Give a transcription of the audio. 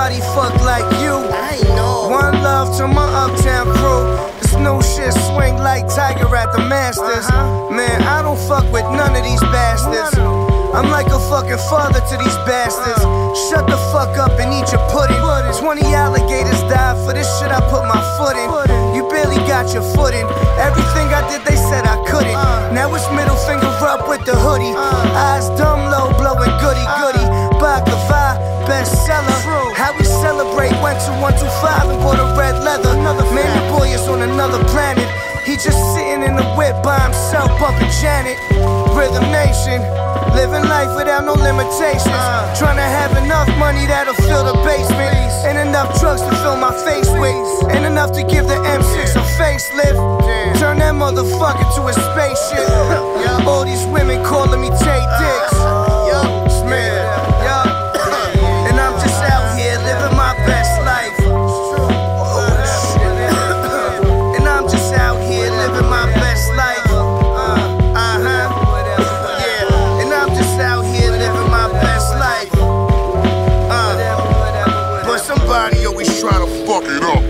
nobody fuck like you. I know. One love to my uptown crew. This new shit swing like Tiger at the Masters. Man, I don't fuck with none of these bastards. I'm like a fucking father to these bastards. Shut the fuck up and eat your pudding. 20 alligators died for this shit I put my foot in. You barely got your foot in. Everything I did they said I couldn't. Now it's middle finger up with the hoodie. Eyes dumb low blowing goody goody. Baklava, bestseller. How we celebrate, went to 125 and bought a red leather. Man, the boy is on another planet. He just sitting in the whip by himself, bumping Janet. Rhythm Nation, living life without no limitations. Trying to have enough money that'll fill the basement, and enough drugs to fill my face with, and enough to give the M6 a facelift. Turn that motherfucker to a spaceship. All these women calling me Tay Dicks. And I'm just out here living my best life. And I'm just out here living my best life. Yeah. And I'm just out here living my best life. But somebody always try to fuck it up.